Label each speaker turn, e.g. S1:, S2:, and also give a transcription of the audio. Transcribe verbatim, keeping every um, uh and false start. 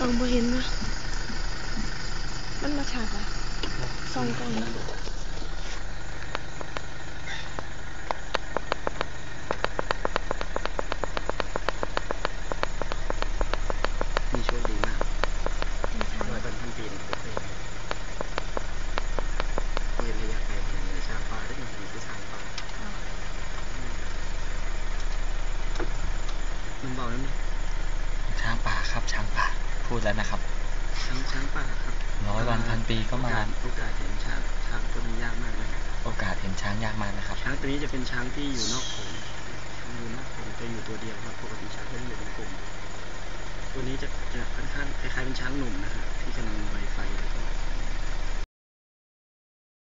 S1: กล่องบ่เห็นนะมันมาฉากอะสองกล่องนะ
S2: มีโชคดีมากร้อยพันพันปีเนี่ยเคยเคยระยะไกลขนาดนี้ช้างป่าได้ถึงถึงคือช้างป่ามันบอกแล้วมั้ย
S3: ช้างป่าครับช้างป่าพูดแล้วนะครับ
S2: ช้างช้างป่าครับ
S3: ร้อยวันพันปีก็มา
S2: โอกาสเห็นช้างช้างตัวนี้ยากมากเลย
S3: โอกาสเห็นช้างยากมากนะครับ
S2: ช้างตัวนี้จะเป็นช้างที่อยู่นอกโขงอยู่นอกโขงจะอยู่ตัวเดียวครับปกติช้างจะอยู่เป็นกลุ่มตัวนี้จะจะค่อนข้างคล้ายๆเป็นช้างหนุ่มนะฮะที่กำลังลอยไฟแล้วก็